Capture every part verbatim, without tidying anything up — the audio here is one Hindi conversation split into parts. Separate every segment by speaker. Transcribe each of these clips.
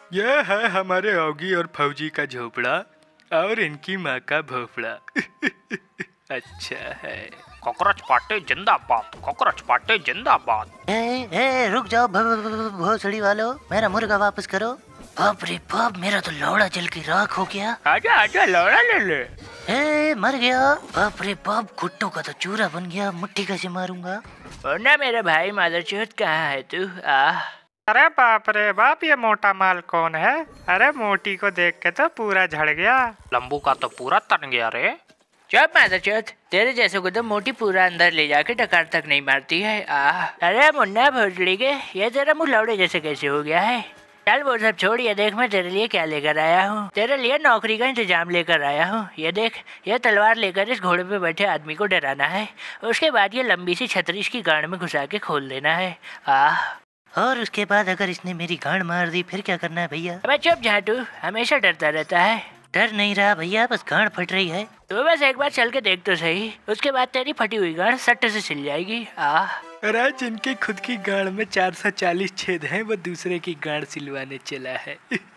Speaker 1: यह है हमारे औगी और फौजी का झोपड़ा और इनकी माँ का भोपड़ा। अच्छा है।
Speaker 2: कॉकरोच पार्टी जिंदाबाद, कॉकरोच पार्टी जिंदाबाद।
Speaker 3: ए, ए, रुक जाओ भोसड़ी वालों, मेरा मुर्गा वापस करो। बाप रे बाप, मेरा तो लौड़ा जल की राख हो गया।
Speaker 2: आजा आजा लौड़ा ले ले।
Speaker 3: ए, मर गया। बाप रे बाप, घुट्टों का तो चूरा बन गया। मुट्ठी कैसे मारूंगा?
Speaker 4: ना मेरा भाई मादरचोद कहाँ है तू? आ
Speaker 5: अरे बाप रे बाप, ये मोटा माल कौन है? अरे मोटी को देख के तो पूरा झड़ गया।
Speaker 2: लंबू का तो पूरा तन गया रे।
Speaker 4: चुप मादरचोद, तेरे जैसे को तो मोटी पूरा अंदर ले जाके टकार तक नहीं मारती है। आ अरे मुन्ना भोसड़ी के, ये तेरा मुँह लौड़े जैसे कैसे हो गया है? चल वो सब छोड़, ये देख मैं तेरे लिए क्या लेकर आया हूँ। तेरे लिए नौकरी का इंतजाम लेकर आया हूँ। ये देख, ये तलवार लेकर इस घोड़े पे बैठे आदमी को डराना है। उसके बाद ये लंबी सी छतरी इसकी गांड में घुसा के खोल देना है। आ
Speaker 3: और उसके बाद अगर इसने मेरी गांड मार दी फिर क्या करना है भैया?
Speaker 4: अबे चुप झाटू, हमेशा डरता रहता है।
Speaker 3: डर नहीं रहा भैया, बस गांड फट रही है।
Speaker 4: तो बस एक बार चल के देख तो सही, उसके बाद तेरी फटी हुई गांड सट्ट से सिल जाएगी। आ
Speaker 1: अरे जिनकी खुद की गांड में चार सौ चालीस छेद हैं, वो दूसरे की गांड सिलवाने चला है।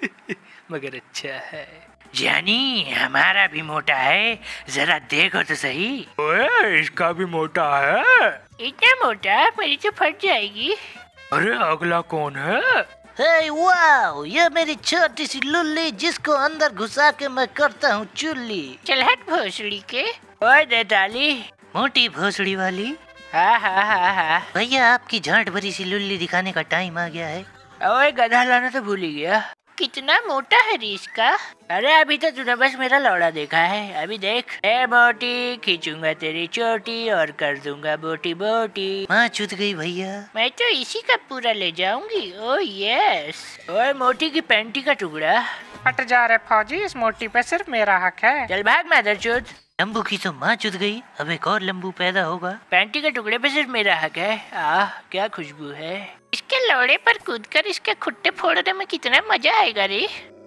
Speaker 1: मगर अच्छा है।
Speaker 4: जानी हमारा भी मोटा है, जरा देखो तो सही।
Speaker 1: ओए, इसका भी मोटा है।
Speaker 4: इतना मोटा मेरी तो फट जाएगी।
Speaker 1: अरे अगला कौन है?
Speaker 3: हे वाओ, ये मेरी छोटी सी लुल्ली जिसको अंदर घुसा के मैं करता हूँ चुल्ली।
Speaker 4: चल हट भोसड़ी के। ओए देताली,
Speaker 3: मोटी भोसड़ी वाली।
Speaker 4: हाँ हाँ हाँ हाँ।
Speaker 3: भैया आपकी झांट भरी सी लुल्ली दिखाने का टाइम आ गया है।
Speaker 4: ओए गधा लाना तो भूल ही गया। कितना मोटा है रीस का। अरे अभी तो तूने बस मेरा लौड़ा देखा है, अभी देख। ए मोटी, खींचूंगा तेरी चोटी और कर दूंगा बोटी बोटी।
Speaker 3: माँ चुत गई भैया।
Speaker 4: मैं तो इसी का पूरा ले जाऊंगी। Oh yes. ओए मोटी की पैंटी का टुकड़ा।
Speaker 5: हट जा रे फौजी, इस मोटी पे सिर्फ मेरा हक है।
Speaker 4: चल भाग मादरचोद।
Speaker 3: लंबू की तो माँ चुत गई, अब एक और लंबू पैदा होगा।
Speaker 4: पैंटी के टुकड़े पे सिर्फ मेरा हक है। आह क्या खुशबू है। इसके लौड़े पर कूदकर इसके खुट्टे फोड़ने में कितना मजा आएगा रे।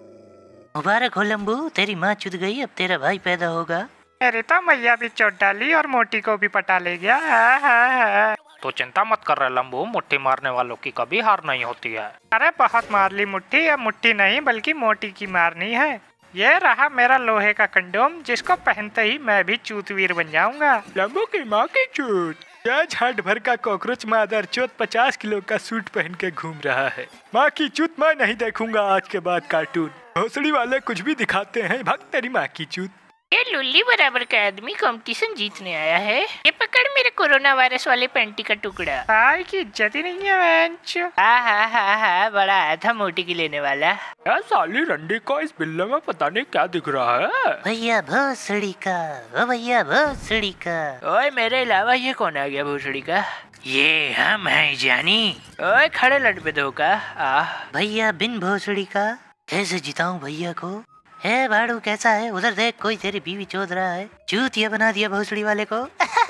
Speaker 3: मुबारक हो लंबू, तेरी माँ चुत गई, अब तेरा भाई पैदा होगा।
Speaker 5: मेरी तो मैया भी चोट डाली और मोटी को भी पटा ले गया। हा, हा, हा।
Speaker 2: तो चिंता मत कर रहे लंबू, मुट्ठी मारने वालों की कभी हार नहीं होती है।
Speaker 5: अरे बहुत मार ली मुट्ठी, अब मुट्ठी नहीं बल्कि मोटी की मारनी है। ये रहा मेरा लोहे का कंडोम, जिसको पहनते ही मैं भी चूतवीर बन जाऊंगा।
Speaker 1: लंबू की माँ की चूत। यह झाट भर का कॉकरोच मादर चौथ पचास किलो का सूट पहन के घूम रहा है। माँ की चूत मैं नहीं देखूंगा आज के बाद कार्टून। भोसड़ी वाले कुछ भी दिखाते हैं, भाग तेरी माँ की चूत।
Speaker 4: ये लुल्ली बराबर का आदमी कंपटीशन जीतने आया है। ये पकड़ मेरे कोरोना वायरस वाले पैंटी का टुकड़ा।
Speaker 5: भाई की इज्जत ही नहीं है बेंच।
Speaker 4: हाँ हाँ हाँ हाँ, बड़ा आया था मोटी की लेने वाला।
Speaker 1: यार साली रंडी को इस बिल्ले में पता नहीं क्या दिख रहा है।
Speaker 3: भैया भोसड़ी का, ओ भैया भोसड़ी का।
Speaker 4: ओए मेरे अलावा ये कौन आ गया भोसड़ी का? ये हम हैं जानी। ओए खड़े लट पे धोखा। आह
Speaker 3: भैया बिन भोसड़ी का, कैसे जिताऊं भैया को? है भाड़ू कैसा है? उधर देख, कोई तेरी बीवी चोद रहा है। चूतिया बना दिया भोसड़ी वाले को।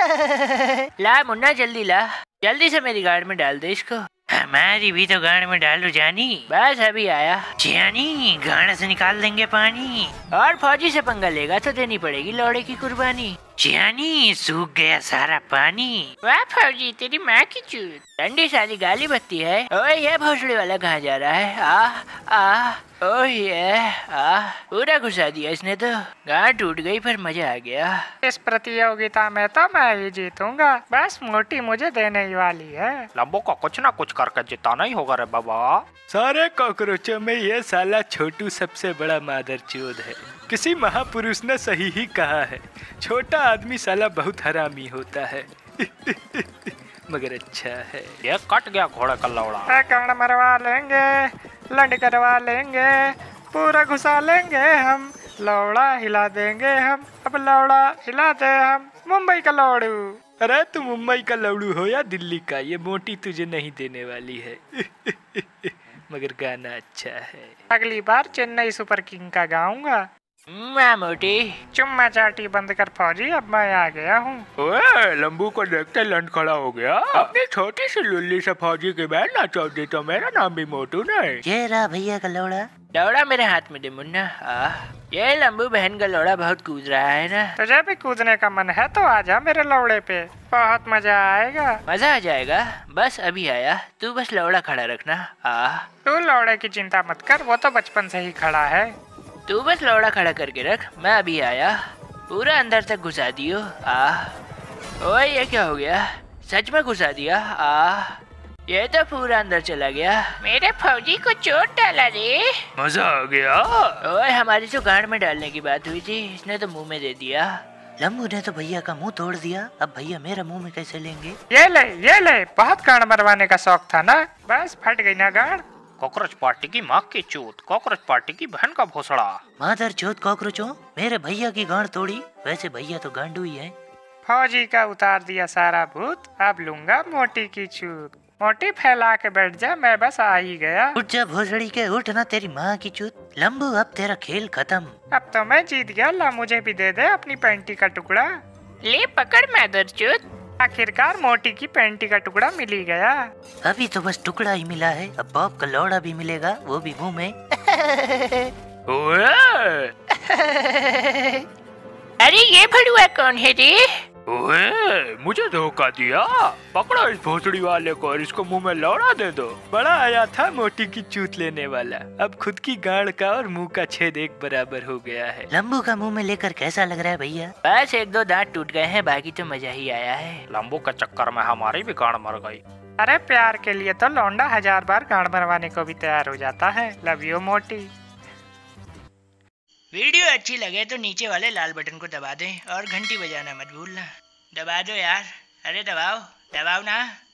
Speaker 4: ला मुन्ना जल्दी ला, जल्दी से मेरी गाड़ में डाल दे इसको। हमारी भी तो गाड़ में डालो जानी। बस अभी आया।
Speaker 3: जानी गाड़ से निकाल देंगे पानी।
Speaker 4: और फौजी से पंगा लेगा तो देनी पड़ेगी लौड़े की कुर्बानी।
Speaker 3: जानी सूख गया सारा पानी।
Speaker 4: वाह फौजी, तेरी माँ की चूत। ठंडी सारी गाली बत्ती है। ओए ये भोसड़ी वाला कहाँ जा रहा है? आ आ ओह ये आ पूरा घुसा दिया इसने तो। गांठ टूट गई पर मजा आ गया।
Speaker 5: इस प्रतियोगिता में तो मैं ही जीतूंगा, बस मोटी मुझे देने ही वाली है।
Speaker 2: लंबू को कुछ ना कुछ करके जिताना ही होगा रे बाबा।
Speaker 1: सारे कॉकरोचों में ये साला छोटू सबसे बड़ा मादरचोद है। किसी महापुरुष ने सही ही कहा है, छोटा आदमी साला बहुत हरामी होता है। मगर अच्छा है।
Speaker 2: ये कट गया घोड़े का लौड़ा।
Speaker 5: कर्ण मरवा लेंगे, लंड करवा लेंगे, पूरा घुसा लेंगे हम, लौड़ा हिला देंगे हम। अब लौड़ा हिला दे हम, मुंबई का लौड़ू।
Speaker 1: अरे तू मुंबई का लौड़ू हो या दिल्ली का, ये मोटी तुझे नहीं देने वाली है। मगर गाना अच्छा है।
Speaker 5: अगली बार चेन्नई सुपर किंग का गाऊंगा।
Speaker 4: मैं मोटी
Speaker 5: चुम्मा चाटी बंद कर फौजी, अब मैं आ गया हूँ।
Speaker 1: ओए लंबू को देखते लंड खड़ा हो गया। अपनी छोटी सी लुल्ली से फौजी के बैठ ना चाहती तो मेरा नाम भी मोटू नहीं।
Speaker 3: ये रहा भैया का लौड़ा।
Speaker 4: लौड़ा मेरे हाथ में दे मुन्ना। आ ये लंबू बहन का लौड़ा बहुत कूद रहा है ना।
Speaker 5: तुझे भी कूदने का मन है तो आजा मेरे लौड़े पे, बहुत मजा आएगा।
Speaker 4: मजा आ जाएगा, बस अभी आया, तू बस लौड़ा खड़ा रखना। आ
Speaker 5: तू लौड़े की चिंता मत कर, वो तो बचपन से ही खड़ा है।
Speaker 4: तू बस लौड़ा खड़ा करके रख, मैं अभी आया। पूरा अंदर तक घुसा दियो। आ ओए ये क्या हो गया, सच में घुसा दिया। आ ये तो पूरा अंदर चला गया। मेरे फौजी को चोट डाला रे।
Speaker 1: मजा आ गया।
Speaker 4: ओए हमारी तो गांड में डालने की बात हुई थी, इसने तो मुंह में दे दिया।
Speaker 3: लंबू ने तो भैया का मुंह तोड़ दिया, अब भैया मेरा मुंह में कैसे लेंगे?
Speaker 5: ये ले ये ले, बहुत गांड मरवाने का शौक था ना, बस फट गई ना गांड।
Speaker 2: कॉकरोच पार्टी की माँ की चूत, कॉकरोच पार्टी की बहन का भोसड़ा।
Speaker 3: मादर चौथ कॉकरोचों, मेरे भैया की गांड तोड़ी। वैसे भैया तो गांडू ही है।
Speaker 5: फौजी का उतार दिया सारा भूत, अब लूंगा मोटी की छूत। मोटी फैला के बैठ जा, मैं बस आ ही गया।
Speaker 3: उठ जा भोसड़ी के, उठ ना तेरी माँ की चूत। लंबू अब तेरा खेल खत्म।
Speaker 5: अब तो मैं जीत गया, ला मुझे भी दे दे अपनी पैंटी का टुकड़ा।
Speaker 4: ले पकड़ मादरचोद।
Speaker 5: आखिरकार मोटी की पैंटी का टुकड़ा मिल ही गया।
Speaker 3: अभी तो बस टुकड़ा ही मिला है, अब बॉब का लौड़ा भी मिलेगा, वो भी मुंह में।
Speaker 1: ओए
Speaker 4: अरे ये भड़ुआ कौन है रे?
Speaker 1: ओए मुझे धोखा दिया। पकड़ो इस भोसड़ी वाले को और इसको मुंह में लौड़ा दे दो। बड़ा आया था मोटी की चूत लेने वाला, अब खुद की गांड का और मुंह का छेद एक बराबर हो गया है।
Speaker 3: लंबू का मुंह में लेकर कैसा लग रहा है भैया?
Speaker 4: बस एक दो दांत टूट गए हैं, बाकी तो मजा ही आया है।
Speaker 2: लंबू के चक्कर में हमारी भी गांड मर गई।
Speaker 5: अरे प्यार के लिए तो लौंडा हजार बार गांड मरवाने को भी तैयार हो जाता है। लव यू मोटी।
Speaker 4: वीडियो अच्छी लगे तो नीचे वाले लाल बटन को दबा दें और घंटी बजाना मत भूलना। दबा दो यार, अरे दबाओ दबाओ ना।